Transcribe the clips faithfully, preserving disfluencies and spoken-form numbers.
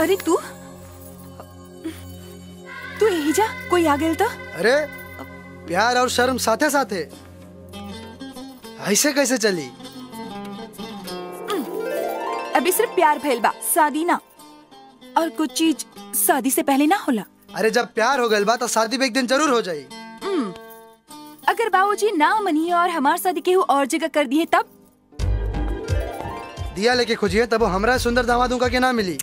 अरे तू तू यही जा, कोई आ गया था? अरे प्यार और शर्म साथे साथे ऐसे कैसे चली? अभी सिर्फ प्यार भइल बा, शादी ना। और कुछ चीज शादी से पहले ना होला। अरे जब प्यार हो गइल बा तो शादी भी एक दिन जरूर हो जाई। अगर बाबूजी ना मनी और हमार शादी केहू और जगह कर दिए तब? दिया लेके खोजिए तब वो हमरा सुंदर दामादों का के ना मिली।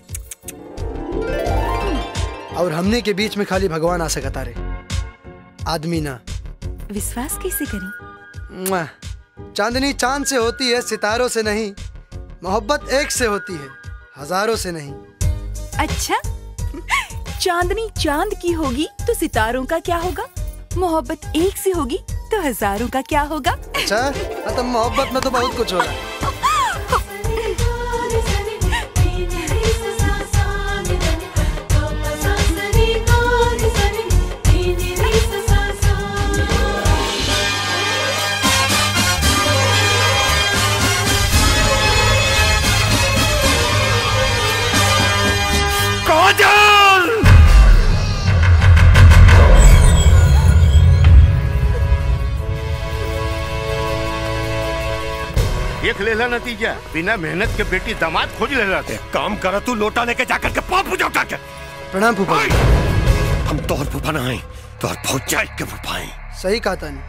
और हमने के बीच में खाली भगवान आ सकता रे, आदमी ना। विश्वास कैसे करी? चांदनी चांद से होती है, सितारों से नहीं। मोहब्बत एक से होती है, हजारों से नहीं। अच्छा, चांदनी चांद की होगी तो सितारों का क्या होगा? मोहब्बत एक से होगी तो हजारों का क्या होगा? अच्छा, तो मोहब्बत में तो बहुत कुछ होगा। देख लेला नतीजा, बिना मेहनत के बेटी दामाद खोज लेला। काम करा तू, लोटा लेके जाकर के पाप पूजा उठा के। प्रणाम फूफा। हम तोहर फूफा ना हैं, तोहर भौजाई के फूफा हैं। सही कहा तानी।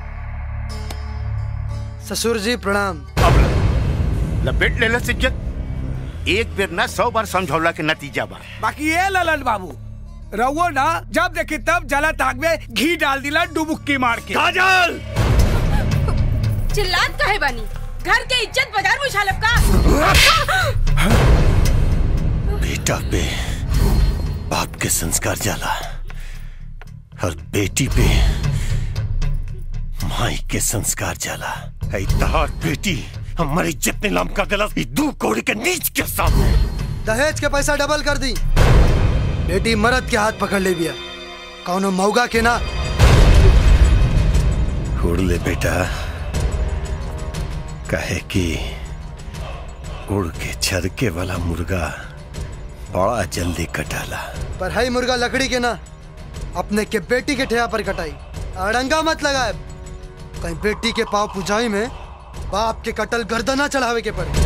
ससुर जी प्रणाम। अब लपेट लेला इज्जत। एक बेर ना सौ बार समझौला के नतीजा बा। बाकी ये ललन बाबू रवो ना, जब देखे तब जला ताग में घी डाल दिला डुबुक्की मार के। काजल! चिल्लात काहे बानी? घर के इज्जत बाजार में उछालब का? बेटा पे बाप के संस्कार जाला और बेटी पे माई के संस्कार जाला। ऐ तहार बेटी हमारी इज्जत नीलाम कर देला दू कौड़ी के नीच के सामने। दहेज के पैसा डबल कर दी। बेटी मर्द के हाथ पकड़ ले बिया, कौनो मौगा के ना। उड़ ले बेटा, कहे कि उड़ के छरके वाला मुर्गा बड़ा जल्दी कटाला। पर है मुर्गा लकड़ी के ना, अपने के बेटी के ठेया पर कटाई। अड़ंगा मत लगाए, कहीं बेटी के पाव पुजाई में बाप के कटल गर्दना चढ़ावे के पड़े।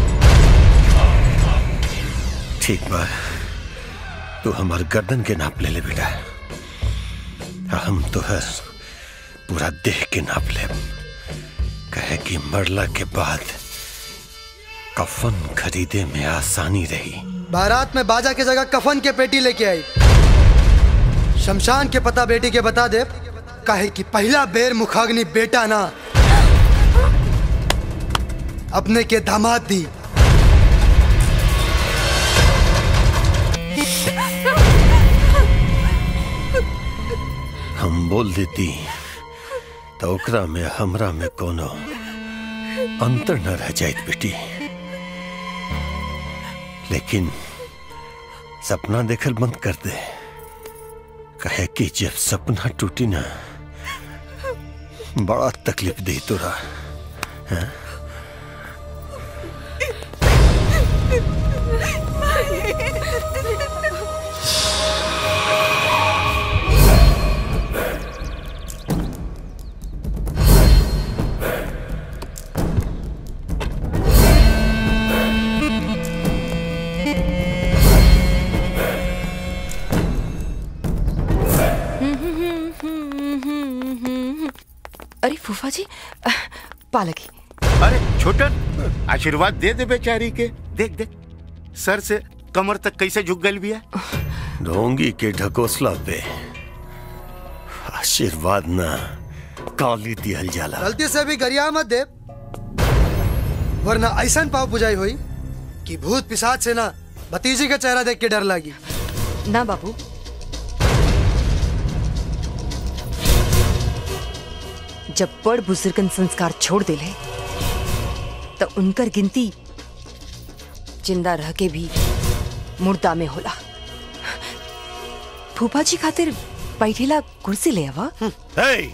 ठीक बा, तू हमार गर्दन के नाप ले ले बेटा, हम तो है पूरा देह के नाप ले। कहे कि मरला के बाद कफन खरीदे में आसानी रही। बारात में बाजा की जगह कफन के पेटी लेके आई। शमशान के पता बेटी के बता दे, कहे कि पहला बेर मुखाग्नि बेटा ना अपने के दामाद दी। हम बोल देती तो ओकरा में हमरा में कोनो अंतर न रह जाए बेटी। लेकिन सपना देखल बंद कर दे, कहे कि जब सपना टूटी ना बड़ा तकलीफ दी तोरा। हाँ? अरे फूफा जी, पालकी। अरे छोटन, आशीर्वाद दे दे बेचारी के। देख देख सर से कमर तक कैसे झुक गई बिया। ढोंगी के ढकोसला पे आशीर्वाद ना काली दिहल जाला। गलती से भी गरिया मत दे, वरना ऐसा पाव पुजाई हुई कि भूत पिशाच से ना भतीजी का चेहरा देख के डर लगी। ना बाबू, जब बड़ बुजुर्गन संस्कार छोड़ दिले तो उनकर गिनती जिंदा रह के भी मुर्दा में होला। फूफा जी खातिर बैठेला कुर्सी ले आवा। hey!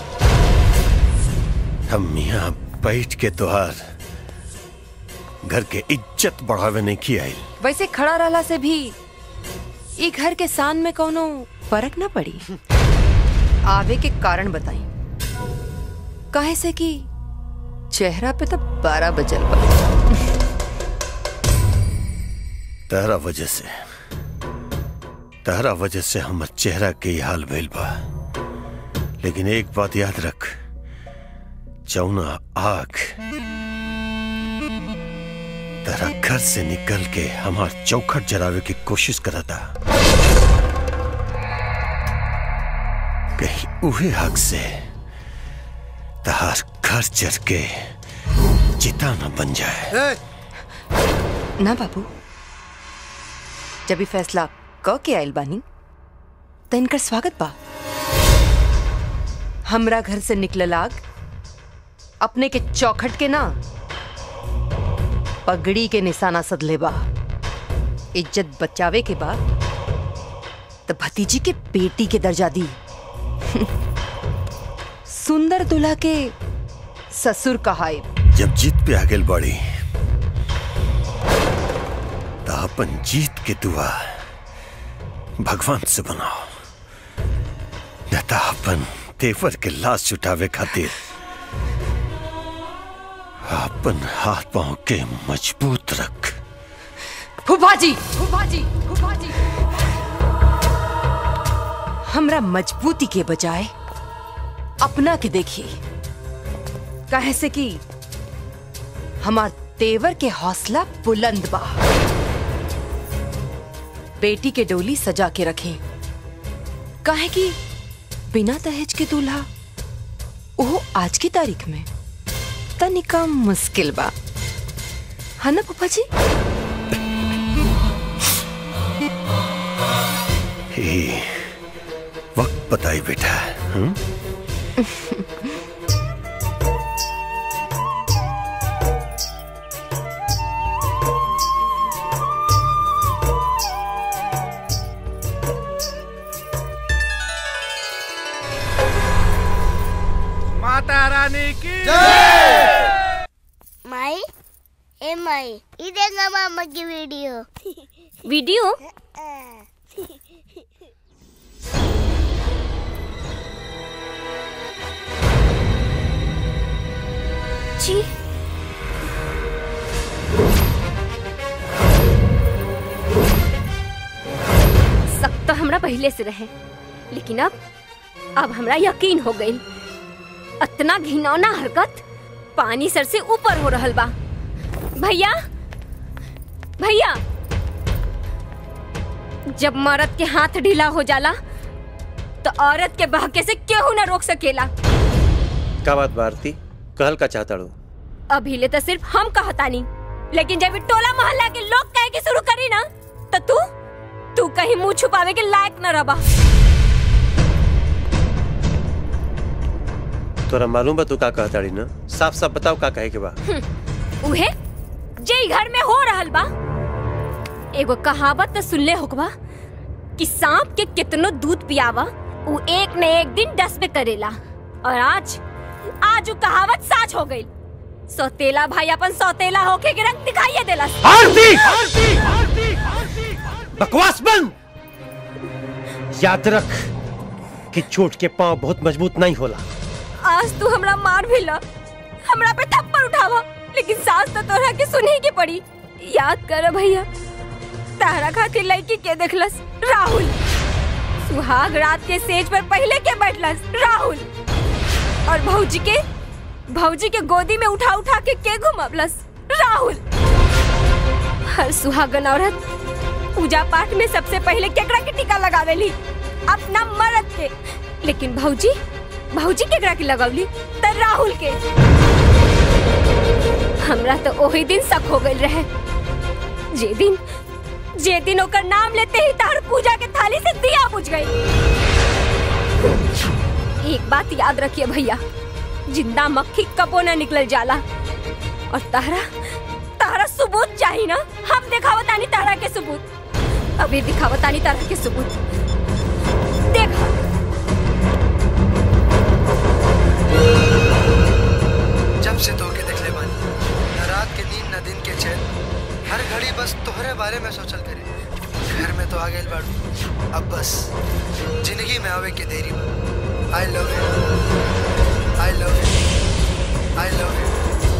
हम यहाँ बैठ के तोहार घर के इज्जत बढ़ावे नहीं की आई। वैसे खड़ा रहला से भी ये घर के सान में कोनो फर्क ना पड़ी। आवे के कारण बताई। काहे से कि चेहरा पे तो बारह बजल बा। तारा वजह से तारा वजह से हमर चेहरा के ही हाल भइल बा। लेकिन एक बात याद रख, जौना आग तारा घर से निकल के हमार चौखट जरावे की कोशिश करा था, कहीं उहे आग से तार घर जर के चिता न बन जाए। ना बाबू, जब भी फैसला क के आयल बानी तो इनकर स्वागत बा। हमरा घर से निकलल आग अपने के चौखट के ना पगड़ी के निशाना सदले बा। इज्जत बचावे के बाद तो भतीजी के बेटी के दर्जा दी। सुंदर दुल्हा के ससुर कहाई। जब जीत पे आगे बढ़ी तो अपन जीत के दुआ भगवान से बनाओ, न तो अपन तेवर के लाश छुटावे खातिर अपन हाथ पांव के मजबूत रख। फूफा जी, फूफा जी, फूफा जी, हमरा मजबूती के बजाय अपना के देखिए। काहे से कि हमार तेवर के हौसला बुलंद बा। बेटी के डोली सजा के रखें। काहे कि बिना दहेज के दूल्हा वो आज की तारीख में तनिका मुश्किल बा, है ना फूफा जी? हे, वक्त बताई बेटा। हुँ? माता रानी की माई, ए माई, ये देखा मामा की वीडियो। वीडियो? जी शक तो हमरा पहले से रहे, लेकिन अब अब हमरा यकीन हो गई। इतना घिनौना हरकत पानी सर से ऊपर हो रहल बा। भैया, भैया, जब मर्द के हाथ ढीला हो जाला तो औरत के बहके से केहू न रोक सकेला। का बात भारती, कहल का चाहता रो? अभी ले तो सिर्फ हम कहतानी, लेकिन जब टोला मोहल्ला के लोग कहे के शुरू करी ना तो तू तू कहीं मुंह छुपावे के लायक न रबा। तोरा मालूम बा तू का कहताड़ी ना? साफ साफ बताओ का कहे के बा। उहे जे घर में हो रहल बा। एगो कहावत तो सुनले होकबा कि सांप के कितनो दूध पियावा वो एक न एक दिन डसबे करेला। और आज आज वो कहावत सच हो गई। सौतेला भाई अपन सौतेला होके के रंग दिखाइए देला। आरती, आरती, आरती, आरती, बकवास बंद। याद रख कि चोट के पांव बहुत मजबूत नहीं होला। आज तू हमरा मार भी ला, हमरा पे थप्पड़ उठावा, लेकिन सास तो तोरा के सुनी की पड़ी। याद कर भैया, तारा खातिर लड़की के देखलस राहुल। सुहाग रात के सेज पर पहले के बैठलस राहुल। और भौजी के भौजी के गोदी में उठा उठा के के घुमावलस राहुल। हर सुहागन औरत पूजा पाठ में सबसे पहले केकरा के टीका लगावेली? अपना मर्द के। लेकिन भौजी भौजी केकरा के लगावली? त राहुल के। हमरा तो ओही दिन शक हो गइल रहे, जे दिन जे दिन ओकर नाम लेते ही तार पूजा के थाली से दिया बुझ गई। एक बात याद रखिए भैया, जिंदा मक्खी कबो न निकल जाला। और तारा तारा सबूत चाहिए ना? हम दिखावतानी तारा के सबूत। अभी दिखावतानी तारा के सबूत। देखा जब से तोके देखले बानी, न रात के नींद न दिन के चैन, हर घड़ी बस तोहरे बारे में सोचल करे। घर में तो आ गए बाड़ू, अब बस जिंदगी में आवे के देरी। I love you, I love you, I love you.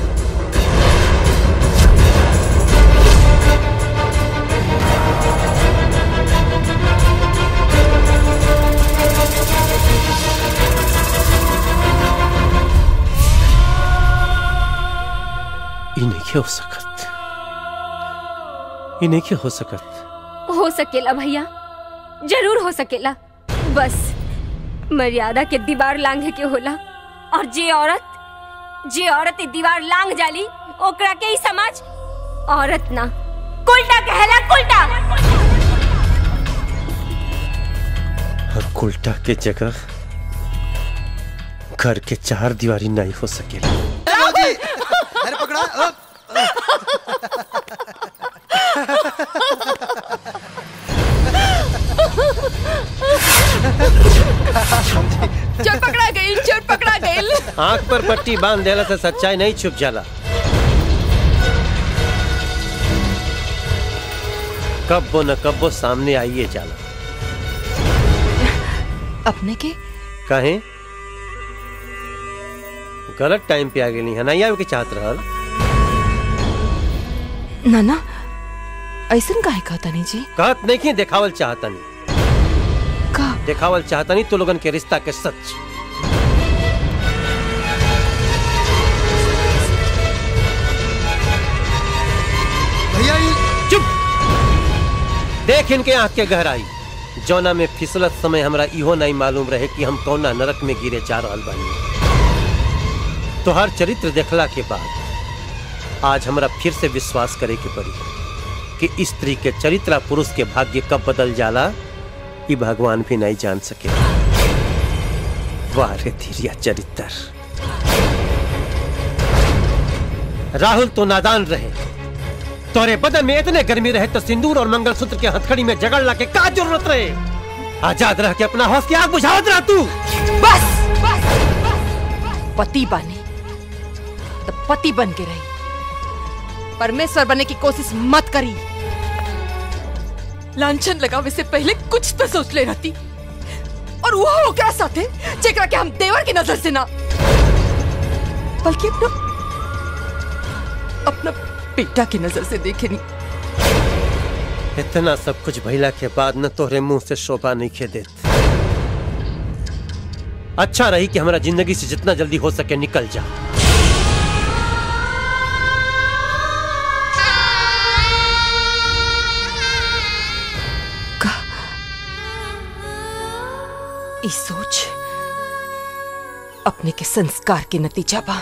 इन्हें क्या हो सकत, इन्हें क्या हो सकत। हो सकेला भैया, जरूर हो सकेला। बस मर्यादा के दीवार लांघे के होला, और जे औरत जे औरत ई दीवार लांघ जाली ओकरा के ही समाज औरत ना कुलटा कहला, कुलटा। और कुलटा के जगह घर के चार दीवारी नहीं हो सकेला। अरे पकड़ा। चोर पकड़ा गई, चोर पकड़ा गई। आंख पर पट्टी बांध देला से सच्चाई नहीं छुप जाला। कब्बो न कब्बो सामने आइए जाला। अपने के कहे गलत टाइम पे आ गई है, नहीं आवे के चाहत रहल। नाना ऐसन काहे कहता नहीं जी? कहत नहीं कि देखावल चाहता नहीं। का देखावल चाहता नहीं तो लोगन के रिश्ता के सच। भैया चुप। देख इनके आंख के गहराई, जौना में फिसलत समय हमरा इहो नहीं मालूम रहे कि हम कौना नरक में गिरे जा रहल बानी। तो हर चरित्र देखला के बाद आज हमरा फिर से विश्वास करे के पड़ी कि स्त्री के चरित्र पुरुष के भाग्य कब बदल जाला ये भगवान भी नहीं जान सके। वाह रे धीरिया चरित्र। राहुल तो नादान रहे, तोरे बदन में इतने गर्मी रहे तो सिंदूर और मंगलसूत्र के हथकड़ी में जगड़ ला के का जरूरत रहे। आजाद रह के अपना हौस की आग बुझावत रह तू। बस, बस, बस। पति बानी तो पति बन के रही, परमेश्वर बनने की कोशिश मत करी। लांछन लगावे से पहले कुछ तो सोच ले रहती, और वो ओकरा साथे जेकरा के हम देवर की नजर से ना बल्कि अपना अपना बेटा की नजर से देखे नहीं। इतना सब कुछ भइला के बाद न तोहरे मुंह से शोभा नहीं खे देत। अच्छा रही कि हमारा जिंदगी से जितना जल्दी हो सके निकल जा। इस सोच अपने के संस्कार के नतीजा बा।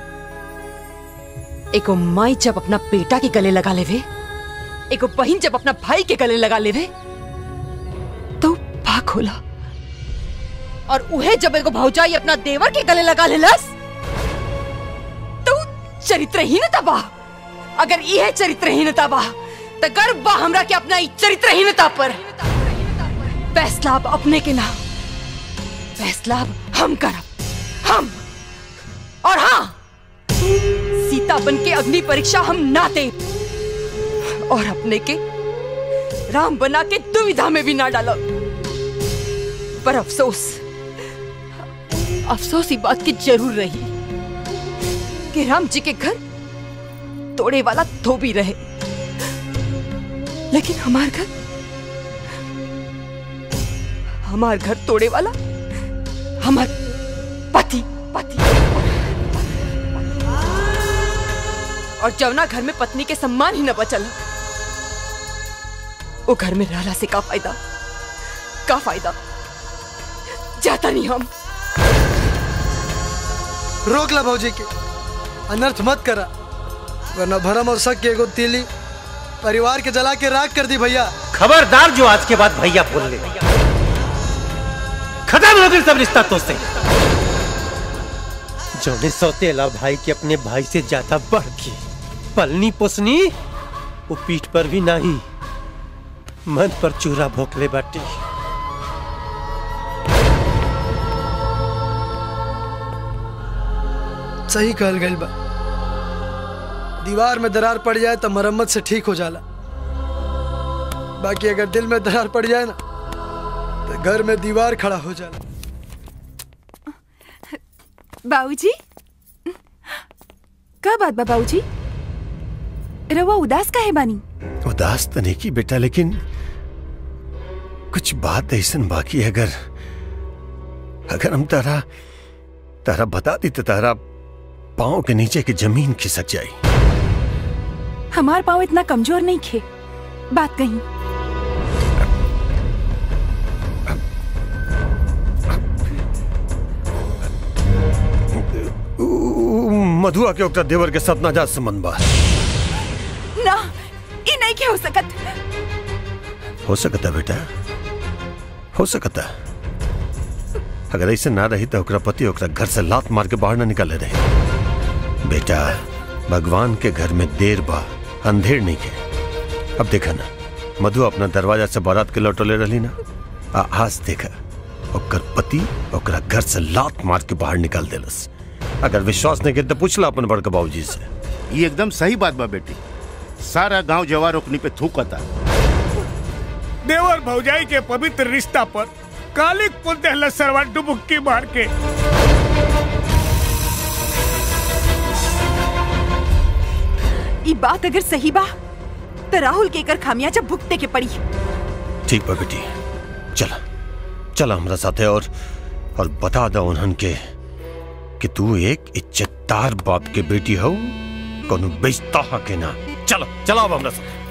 एको माई जब अपना बेटा के गले लगा लेवे, एको बहन जब अपना भाई के गले लगा लेवे तो पाक होला, और उहे जब एगो भौजाई अपना देवर के गले लगा लेलस तो चरित्रहीनता बा। अगर यह चरित्रहीनता बा तो गर्व बा हमरा के अपना चरित्रहीनता पर। फैसला अब अपने के ना, फैसला हम करब, हम। और हाँ, सीता बन के अग्नि परीक्षा हम ना दे, और अपने के राम बना के दुविधा में भी ना डालो। पर अफसोस अफसोस ही बात की जरूर रही कि राम जी के घर तोड़े वाला धोबी रहे, लेकिन हमार घर हमार घर तोड़े वाला हमार पति पति और जवना घर में पत्नी के सम्मान ही न बचल, वो घर में रहला से का फायदा, का फायदा। जाता नहीं हम। रोक ला भौजी के, अनर्थ मत करा, वरना भरम और शक के एगो तीली परिवार के जला के राख कर दी। भैया खबरदार, जो आज के बाद भैया बोल ले, खत्म हो गई सब रिश्ता तो से। जोने सौतेला भाई के अपने भाई से ज्यादा बढ़ के पलनी पोसनी, वो पीठ पर भी नहीं मन पर चूरा भोंकले बाटी। सही कहल गइल बा, दीवार में दरार पड़ जाए तो मरम्मत से ठीक हो जाला, बाकी अगर दिल में दरार पड़ जाए ना तो घर में दीवार खड़ा हो जाए। बाबूजी, का बात बा बाबूजी? रवा उदास काहे बानी? उदास तो नहीं की बेटा, लेकिन कुछ बात ऐसा बाकी है। अगर अगर हम तारा तारा बता दी तो तारा पाँव के नीचे की जमीन खिसक जाए। हमार पाँव इतना कमजोर नहीं खे, बात कहीं। मधुआ के ओकरा देवर के साथ नाजायज संबंध बा। ना, ये नहीं के हो सकत। हो सकता बेटा, हो सकता। अगर ऐसे ना रही तो ओकरा पति ओकरा घर से लात मार के बाहर ना निकाले रहे। बेटा, भगवान के घर में देर बा, अंधेर नहीं है। अब देखा ना, मधु अपना दरवाजा से बारात के लौटले रही ना, आ आज देखा ओकर पति ओकरा घर से लात मार के बाहर निकाल देलस। अगर विश्वास नहीं करते पूछ ला अपन बड़का बाबूजी से। ये एकदम सही बात बा बेटी। सारा गांव जवार ओकनी पे थूकता। देवर भौजाई के पवित्र रिश्ता पर कालिक पुल दहला सरवा डुबुक्की मार के। ये बात अगर सही बा तो राहुल के कर खामियाजा भुगते के पड़ी। ठीक बा बेटी, चला चला हमरा साथे और और बता दो उन्हन के कि तू एक इज्जतदार बाप के बेटी हो, कोनो बेइज्जता के ना। चलो चला अब हमरा साथे।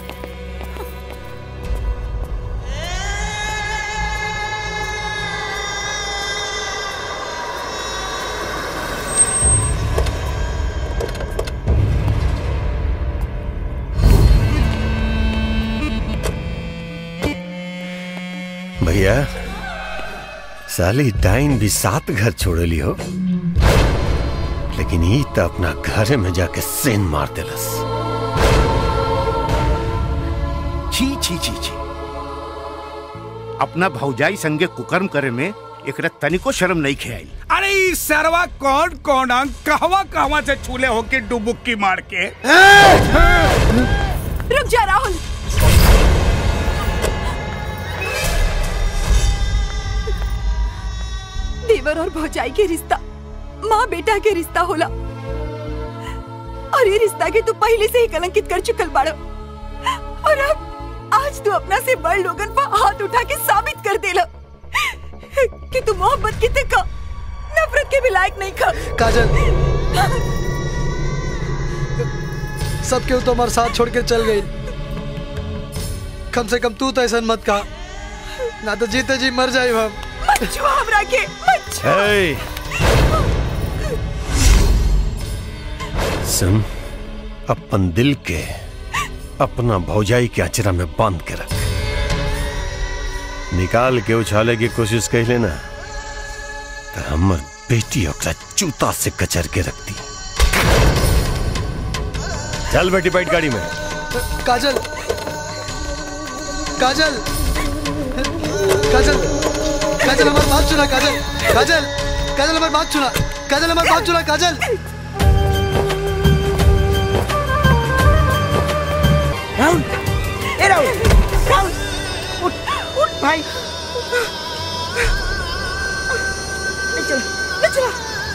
भैया, साली डाइन भी सात घर छोड़ ली हो, लेकिन ये तो अपना घर में जाके सेन मार देलस। छी छी छी छी, अपना भौजाई संगे कुकर्म करे में एकरा तनिको शर्म नहीं खेआई। अरे ई सरवा कौन कौन अंग कहवा कहवा से छूले होके डुबुक्की मार के। रुक जा राहुल, देवर और भौजाई के रिश्ता माँ बेटा के रिश्ता होला, और ये रिश्ता के तू पहले से ही कलंकित कर चुकल बाड़ो। और अब आज तू अपना से बड़ लोगन पर हाथ उठा के साबित कर देला कि तू मोहब्बत की का नफरत के भी लायक नहीं खा। काजल, सब क्यों तो हमारे साथ छोड़ के चल गई। कम से कम तू तो ऐसा मत कहा, ना तो जीते जी मर जाए हम। मत छुआ हमरा के, मत छुआ। सुन, अपन दिल के अपना भौजाई के अचरा में बांध के रख। निकाल के उछाले की कोशिश कर लेना तो हमर बेटी ओकरा जूता से कचर के रखती। चल बेटी, बैठ गाड़ी में। काजल, काजल, काजल, काजल हमारी बात सुना। काजल, काजल, काजल हमारी बात सुना। काजल हमारी बात सुना। काजल, राहुल, ए राहुल, राहुल, उठ, उठ भाई। ले चलो, ले चलो।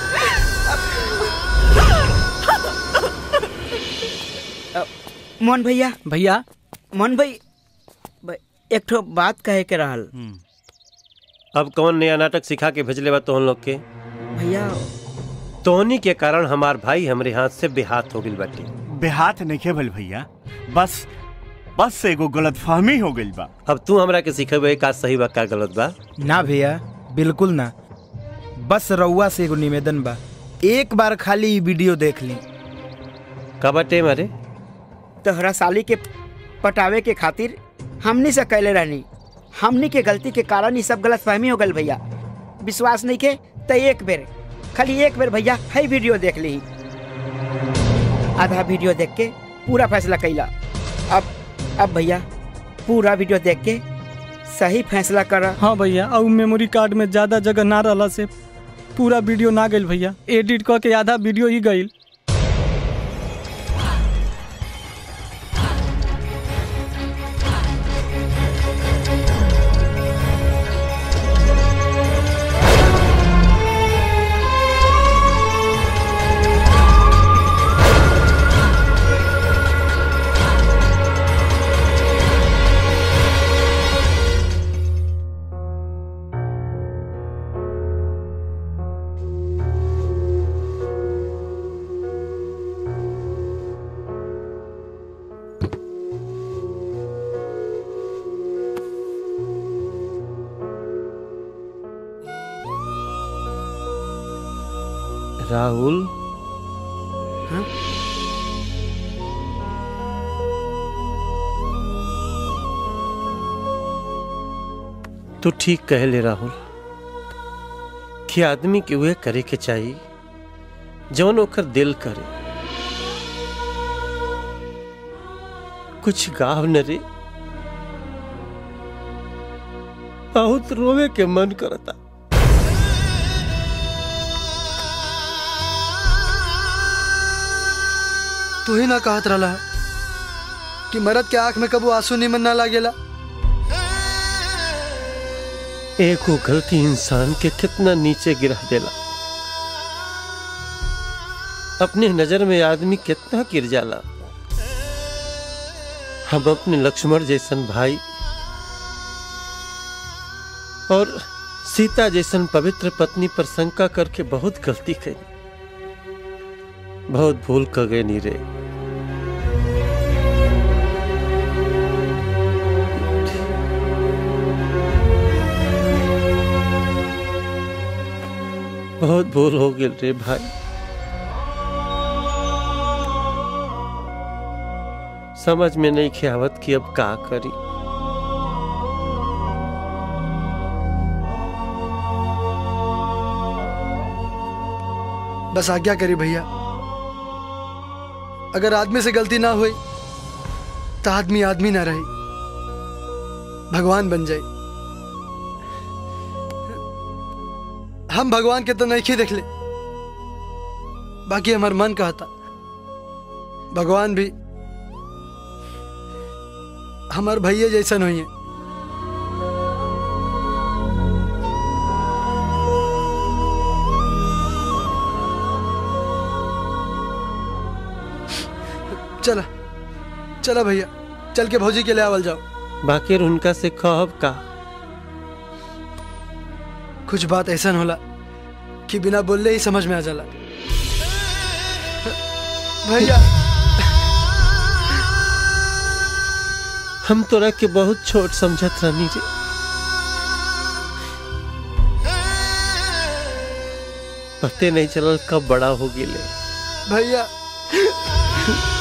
मोहन भैया, भैया, मोहन भाई, एक ठो बात कहे के रहल। अब कौन नया नाटक सिखा के भेजले बा तोहन लोग के? भैया, तोहनी के कारण हमार भाई हमरे हाथ से बेहाथ हो गइल बाटे। बेहाथ नहीं के भल भैया, बस बस एगो गलतफहमी हो गइल बा। अब तू हमरा के सिखेबे का सही बा का गलत बा? ना भैया, बिल्कुल ना। बस रउआ से एगो निवेदन बा, एक बार खाली वीडियो देख ली। का बाटे मारे? तोहरा साली के पटावे के खातिर हमनी से कैले रहनी। हमनी के गलती के कारण ही सब गलतफहमी हो गल भैया। विश्वास नहीं के तो एक बेर, खाली एक बेर भैया है वीडियो देख ली। आधा वीडियो देख के पूरा फैसला कैला। अब अब भैया पूरा वीडियो देख के सही फैसला कर। हाँ भैया, और मेमोरी कार्ड में ज्यादा जगह ना रहला से पूरा वीडियो ना गइल भैया, एडिट करके आधा वीडियो ही गइल। राहुल हाँ? तू ठीक कह ले राहुल कि आदमी के वे करे के चाहिए जौन ओकर दिल करे। कुछ गाव न रे, बहुत रोवे के मन करता। तू ही ना कहत रहा कि मरद के आंख में कबू आंसू निमन ना लागेला। एक वो गलती इंसान के कितना नीचे गिरा देला। अपने नजर में आदमी कितना गिर जाला। हम अपने लक्ष्मण जैसन भाई और सीता जैसन पवित्र पत्नी पर शंका करके बहुत गलती करी, बहुत भूल कर गए नी रे। बहुत भूल हो गई रे भाई। समझ में नहीं ख्यावत कि अब का करी। बस आज्ञा करी भैया, अगर आदमी से गलती ना हुई तो आदमी आदमी ना रही, भगवान बन जाए। हम भगवान के तो नहीं देख ले, बाकी हमार मन कहता भगवान भी हमार भैया जैसन हुई है। चला चला भैया, चल के भौजी के ले आवल जाओ। बाकी उनका से कहब का? कुछ बात ऐसा होला कि बिना बोलले ही समझ में आ जाला। भैया हम तोरा के बहुत छोट समझत रहनी रे। पते नहीं चलल कब बड़ा हो गेले। भैया